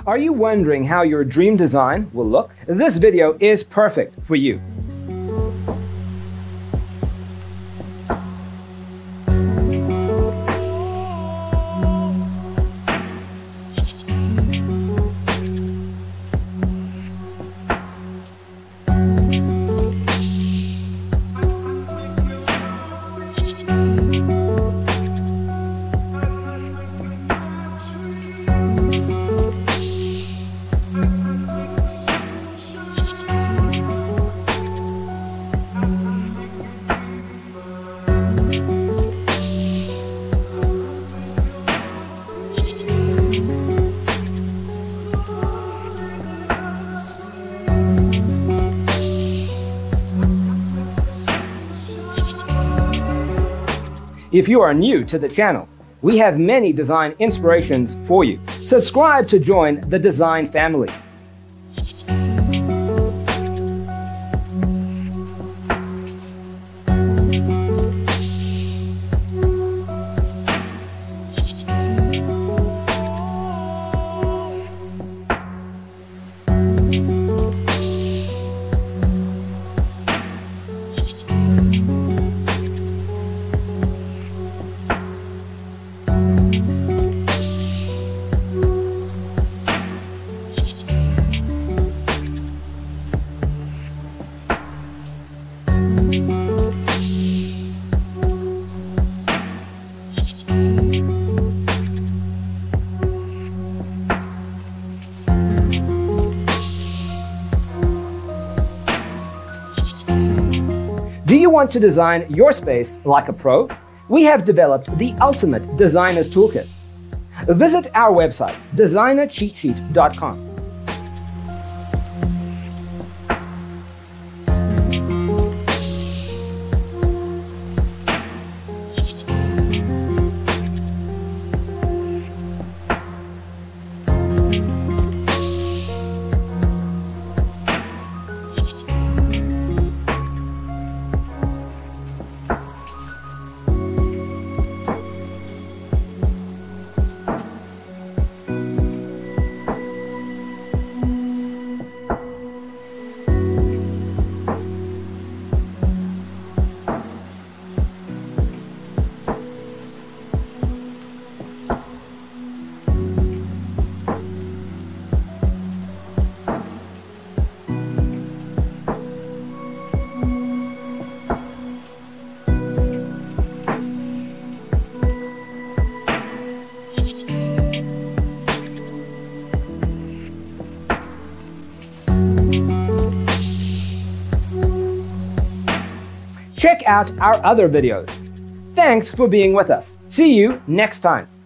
Are you wondering how your dream design will look? This video is perfect for you. If you are new to the channel, we have many design inspirations for you. Subscribe to join the design family. Do you want to design your space like a pro? We have developed the ultimate designer's toolkit. Visit our website, designercheatsheet.com. Check out our other videos. Thanks for being with us. See you next time.